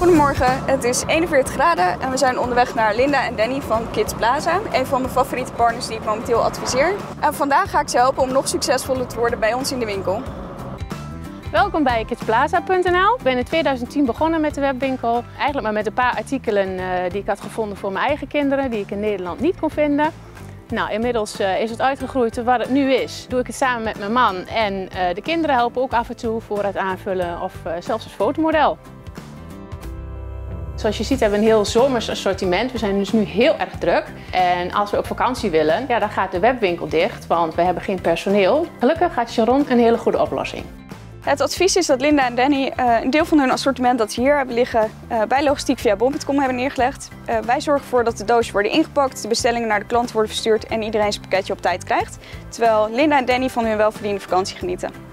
Goedemorgen, het is 41 graden en we zijn onderweg naar Linda en Danny van Kids Plaza. Een van mijn favoriete partners die ik momenteel adviseer. En vandaag ga ik ze helpen om nog succesvoller te worden bij ons in de winkel. Welkom bij kidsplaza.nl. Ik ben in 2010 begonnen met de webwinkel. Eigenlijk maar met een paar artikelen die ik had gevonden voor mijn eigen kinderen, die ik in Nederland niet kon vinden. Nou, inmiddels is het uitgegroeid tot wat het nu is. Doe ik het samen met mijn man en de kinderen helpen ook af en toe voor het aanvullen of zelfs als fotomodel. Zoals je ziet hebben we een heel zomers assortiment. We zijn dus nu heel erg druk. En als we op vakantie willen, ja, dan gaat de webwinkel dicht, want we hebben geen personeel. Gelukkig gaat Sharon een hele goede oplossing. Het advies is dat Linda en Danny een deel van hun assortiment dat ze hier hebben liggen bij logistiek via bol.com hebben neergelegd. Wij zorgen ervoor dat de doosjes worden ingepakt, de bestellingen naar de klant worden verstuurd en iedereen zijn pakketje op tijd krijgt. Terwijl Linda en Danny van hun welverdiende vakantie genieten.